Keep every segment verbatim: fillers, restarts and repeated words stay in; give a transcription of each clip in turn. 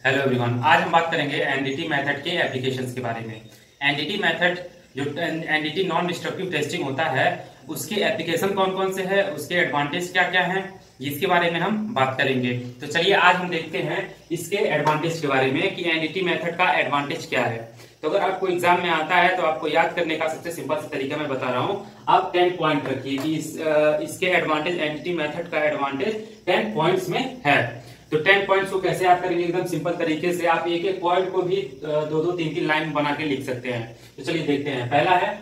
Hello everyone, आज हम बात करेंगे एनडीटी मेथड के एप्लीकेशंस के बारे में। एनडीटी मेथड जो एनडीटी नॉन डिस्ट्रक्टिव टेस्टिंग होता है, उसके एप्लीकेशन कौन कौन से हैं, उसके एडवांटेज क्या क्या हैं, इसके बारे में हम बात करेंगे। तो चलिए आज हम देखते हैं इसके एडवांटेज के बारे में कि एनडीटी मेथड का एडवांटेज क्या है। तो अगर आपको एग्जाम में आता है तो आपको याद करने का सबसे सिंपल सा तरीका मैं बता रहा हूँ। आप टेन पॉइंट रखिए कि इस, इसके एडवांटेज, एनडीटी मेथड का एडवांटेज टेन पॉइंट्स में है। तो टेन पॉइंट्स को कैसे आप करेंगे? एकदम सिंपल तरीके से आप एक एक पॉइंट को भी दो दो तीन तीन लाइन बना के लिख सकते हैं। तो चलिए देखते हैं। पहला है,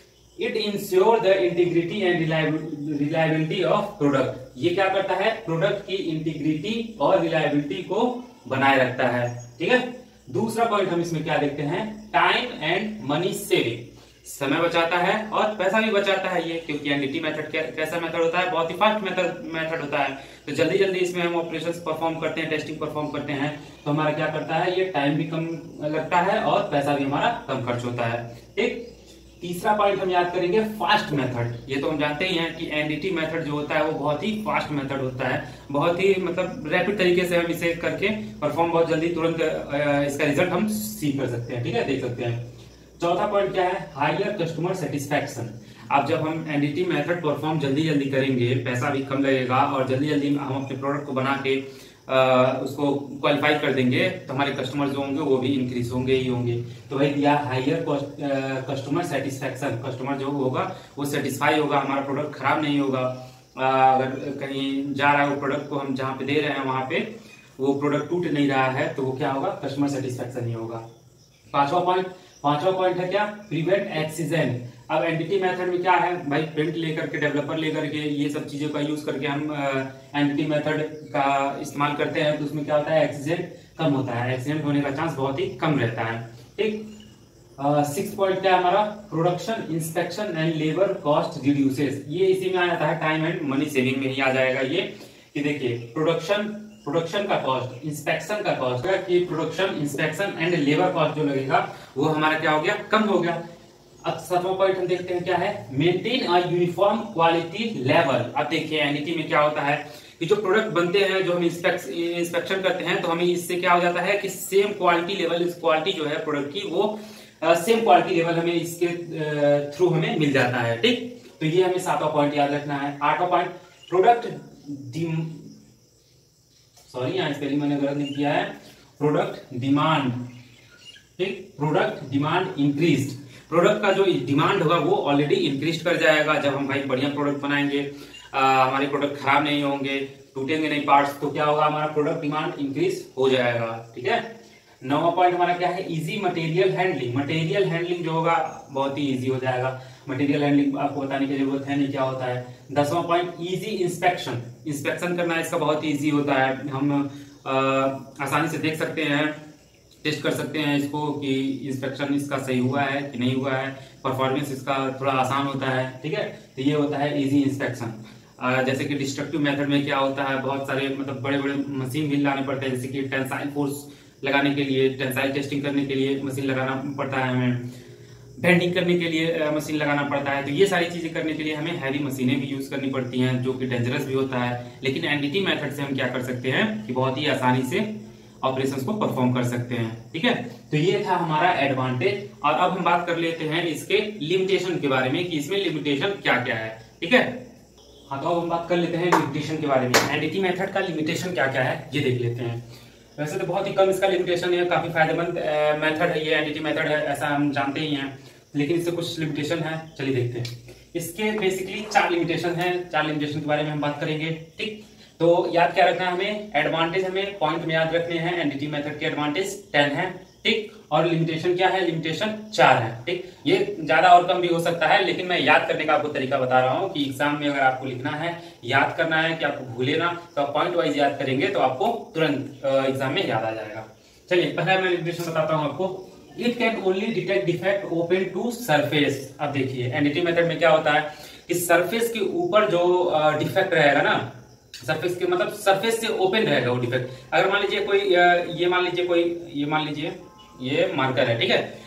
it ensure the integrity and reliability of product. ये क्या करता है? प्रोडक्ट की इंटीग्रिटी और रिलायबिलिटी को बनाए रखता है। ठीक है। दूसरा पॉइंट हम इसमें क्या देखते हैं? Time and money saving. समय बचाता है और पैसा भी बचाता है ये, क्योंकि एनडीटी मेथड कैसा मेथड होता है? बहुत ही फास्ट मेथड मेथड होता है। तो जल्दी जल्दी इसमें हम ऑपरेशंस परफॉर्म करते हैं, टेस्टिंग परफॉर्म करते हैं, तो हमारा क्या करता है? ये टाइम भी कम लगता है और पैसा भी हमारा कम खर्च होता है। ठीक। तीसरा पॉइंट हम याद करेंगे, फास्ट मेथड। ये तो हम जानते ही हैं कि एनडीटी मेथड जो होता है वो बहुत ही फास्ट मेथड होता है, बहुत ही मतलब रैपिड तरीके से हम इसे करके परफॉर्म बहुत जल्दी तुरंत इसका रिजल्ट हम सी कर सकते हैं। ठीक है, देख सकते हैं। चौथा पॉइंट क्या है? Higher customer satisfaction. अब जब हम एनडीटी मेथड परफॉर्म जल्दी जल्दी करेंगे, पैसा भी कम लगेगा और जल्दी जल्दी हम अपने प्रोडक्ट को बना के आ, उसको क्वालिफाई कर देंगे, तो हमारे कस्टमर जो होंगे वो भी इंक्रीज होंगे ही होंगे। तो भाई दिया हायर कस्टमर सेटिस्फैक्शन। कस्टमर जो होगा वो सेटिस्फाई होगा, हमारा प्रोडक्ट खराब नहीं होगा। आ, अगर कहीं जा रहा है वो प्रोडक्ट को हम जहाँ पे दे रहे हैं वहां पे वो प्रोडक्ट टूट नहीं रहा है, तो वो क्या होगा? कस्टमर सेटिस्फैक्शन ही होगा। पांचवा पॉइंट पांचवा पॉइंट है क्या? Prevent accident. अब एनडीटी मेथड में क्या है भाई? प्रिंट लेकर के, डेवलपर लेकर के, ये सब चीजों का यूज करके हम एनडीटी मेथड का इस्तेमाल करते हैं, तो उसमें क्या होता है? एक्सीडेंट कम होता है, एक्सीडेंट होने का चांस बहुत ही कम रहता है। ठीक। सिक्स पॉइंट क्या है हमारा? Production inspection and labour cost reduces. ये इसी में आ जाता है, टाइम एंड मनी सेविंग में ही आ जाएगा ये। कि देखिए प्रोडक्शन प्रोडक्शन का कॉस्ट, इंस्पेक्शन का कॉस्ट, कि production inspection and labour cost जो लगेगा वो हमारा क्या हो गया? कम हो गया। अब सातवां पॉइंट हम देखते हैं क्या है? Maintain a uniform quality level. अब देखिए एनडीटी में क्या होता है कि जो प्रोडक्ट बनते हैं, जो हम इंस्पेक्शन करते हैं, तो हमें इससे क्या हो जाता है कि सेम क्वालिटी लेवल, इस क्वालिटी जो है प्रोडक्ट की, वो सेम क्वालिटी लेवल हमें इसके थ्रू हमें मिल जाता है। ठीक। तो ये हमें सातवां पॉइंट याद रखना है। आठवां पॉइंट, प्रोडक्ट सॉरी यहाँ स्पेलिंग मैंने गलत लिख दिया है, प्रोडक्ट डिमांड। ठीक। Product demand increased. प्रोडक्ट का जो डिमांड होगा वो ऑलरेडी इंक्रीज कर जाएगा जब हम भाई बढ़िया प्रोडक्ट बनाएंगे, आ, हमारे प्रोडक्ट खराब नहीं होंगे, टूटेंगे नहीं पार्ट्स, तो क्या होगा? हमारा प्रोडक्ट डिमांड इंक्रीज हो जाएगा। ठीक है। नौवां पॉइंट हमारा क्या है? Easy material handling. Material handling जो होगा बहुत ही इजी हो जाएगा। मटेरियल हैंडलिंग आपको बताने की जरूरत है नहीं क्या होता है। दसवां पॉइंट, इजी इंस्पेक्शन। इंस्पेक्शन करना इसका बहुत ही इजी होता है। हम आ, आसानी से देख सकते हैं, टेस्ट कर सकते हैं इसको कि इंस्पेक्शन इसका सही हुआ है कि नहीं हुआ है, परफॉर्मेंस इसका थोड़ा आसान होता है। ठीक है। तो ये होता है इजी इंस्पेक्शन। जैसे कि डिस्ट्रक्टिव मेथड में क्या होता है? बहुत सारे मतलब बड़े बड़े मशीन भी लाने पड़ते हैं, जैसे कि टेंसाइल फोर्स लगाने के लिए, टेंसाइल टेस्टिंग करने के लिए मशीन लगाना पड़ता है हमें, बेंडिंग करने के लिए मशीन लगाना पड़ता है। तो ये सारी चीजें करने के लिए हमें हैवी मशीनें भी यूज करनी पड़ती हैं, जो कि डेंजरस भी होता है। लेकिन एनडीटी मेथड से हम क्या कर सकते हैं कि बहुत ही आसानी से ऑपरेशंस को परफॉर्म कर सकते हैं। ठीक है। तो ये था हमारा एडवांटेज। और अब हम बात कर लेते हैं इसके लिमिटेशन के बारे में कि इसमें लिमिटेशन क्या क्या है। ठीक है। हाँ, तो अब हम बात कर लेते हैं लिमिटेशन के बारे में। एनडीटी मेथड का लिमिटेशन क्या क्या है ये देख लेते हैं। वैसे तो बहुत ही कम इसका लिमिटेशन है, काफी फायदेमंद मेथड है ये, एनडीटी मेथड है, ऐसा हम जानते ही हैं, लेकिन इससे कुछ लिमिटेशन है। चलिए देखते हैं। इसके बेसिकली चार लिमिटेशन है। चार लिमिटेशन के बारे में हम बात करेंगे। ठीक। तो याद क्या रखना है हमें? एडवांटेज हमें पॉइंट में याद रखने हैं। एनडीटी मेथड के एडवांटेज टेन है। ठीक। और लिमिटेशन क्या है? लिमिटेशन चार है। ठीक। ये ज्यादा और कम भी हो सकता है, लेकिन मैं याद करने का आपको तरीका बता रहा हूँ कि एग्जाम में अगर आपको लिखना है, याद करना है कि आपको भूले ना, तो आप पॉइंट वाइज याद करेंगे तो आपको तुरंत एग्जाम में याद आ जाएगा। चलिए पहला मैं लिमिटेशन बताता हूँ आपको। It can only detect defect open to surface. अब देखिए एनडीटी मेथड में क्या होता है कि सरफेस के ऊपर जो डिफेक्ट रहेगा ना, सरफेस के मतलब सरफेस से ओपन रहेगा वो डिफेक्ट। अगर मान लीजिए कोई ये मान लीजिए कोई ये मान लीजिए ये मार्कर है। ठीक है।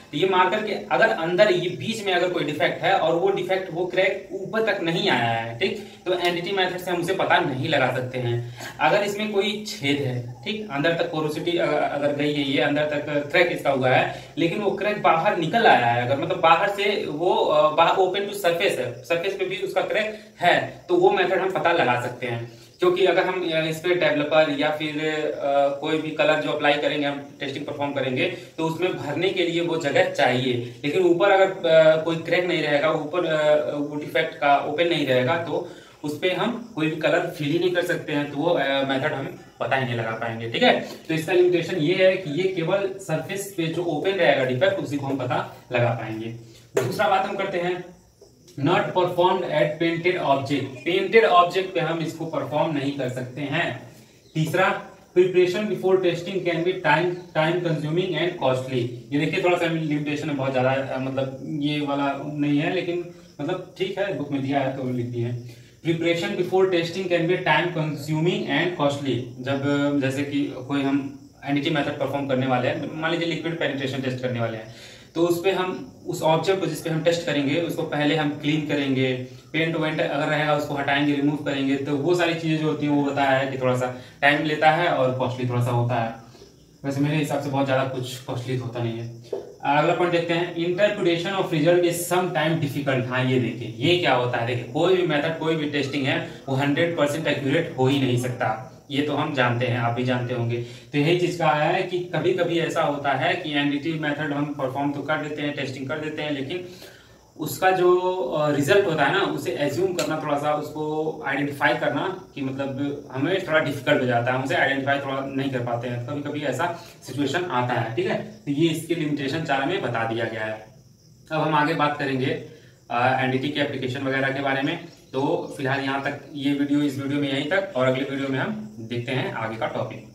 तो ये मार्कर के अगर अंदर ये बीच में अगर कोई डिफेक्ट है और वो डिफेक्ट वो क्रैक ऊपर तक नहीं आया है, ठीक, तो एनडीटी मेथड से हम उसे पता नहीं लगा सकते हैं। अगर इसमें कोई छेद है, ठीक, अंदर तक पोरोसिटी अगर गई है, ये अंदर तक क्रैक इसका हुआ है, लेकिन वो क्रैक बाहर निकल आया है, अगर मतलब बाहर से वो बाहर ओपन टू सरफेस है, सरफेस पे भी उसका क्रैक है, तो वो मेथड हम पता लगा सकते हैं। क्योंकि अगर हम इस पे डेवलपर या फिर आ, कोई भी कलर जो अप्लाई करेंगे, हम टेस्टिंग परफॉर्म करेंगे, तो उसमें भरने के लिए वो जगह चाहिए। लेकिन ऊपर अगर आ, कोई क्रैक नहीं रहेगा, ऊपर वो डिफेक्ट का ओपन नहीं रहेगा, तो उस पर हम कोई भी कलर फिल ही नहीं कर सकते हैं, तो वो मेथड हमें पता ही नहीं लगा पाएंगे। ठीक है, तो इसका लिमिटेशन ये है कि ये केवल सरफेस पे जो ओपन रहेगा डिफेक्ट, उसी को हम पता लगा पाएंगे। दूसरा बात हम करते हैं, not performed at painted object. Painted object पे हम इसको परफॉर्म नहीं कर सकते हैं। तीसरा, preparation before testing can be time time consuming and costly. ये देखिए थोड़ा सा लिमिटेशन है, बहुत ज्यादा, मतलब ये वाला नहीं है, लेकिन मतलब ठीक है, बुक में दिया है तो लिख दिए हैं। Preparation before testing can be time consuming and costly. जब जैसे कि कोई हम एनडीटी मेथड परफॉर्म करने वाले हैं, मान लीजिए लिक्विड पेनिट्रेशन टेस्ट करने वाले हैं, तो उस पे हम उस ऑब्जेक्ट को जिस पे हम टेस्ट करेंगे उसको पहले हम क्लीन करेंगे, पेंट वेंट अगर रहेगा उसको हटाएंगे, रिमूव करेंगे, तो वो सारी चीजें जो होती हैं वो बताया है कि थोड़ा सा टाइम लेता है और कॉस्टली थोड़ा सा होता है। वैसे मेरे हिसाब से बहुत ज्यादा कुछ कॉस्टली होता नहीं है। अगला पॉइंट देखते हैं, interpretation of result is some time difficult. हाँ, ये देखिए ये क्या होता है, देखिए कोई भी मेथड कोई भी टेस्टिंग है वो हंड्रेड परसेंट एक्यूरेट हो ही नहीं सकता, ये तो हम जानते हैं, आप भी जानते होंगे। तो यही चीज का आया है कि कभी कभी ऐसा होता है कि एनडीटी मेथड हम परफॉर्म तो कर देते हैं, टेस्टिंग कर देते हैं, लेकिन उसका जो रिजल्ट होता है ना, उसे एज्यूम करना, थोड़ा सा उसको आइडेंटिफाई करना कि मतलब हमें थोड़ा डिफिकल्ट हो जाता है, हम उसे आइडेंटिफाई थोड़ा नहीं कर पाते हैं, कभी कभी ऐसा सिचुएशन आता है। ठीक है, तो ये इसकी लिमिटेशन चार में बता दिया गया है। अब हम आगे बात करेंगे एनडीटी के एप्लीकेशन वगैरह के बारे में। तो फिलहाल यहाँ तक ये वीडियो, इस वीडियो में यहीं तक, और अगले वीडियो में हम देखते हैं आगे का टॉपिक।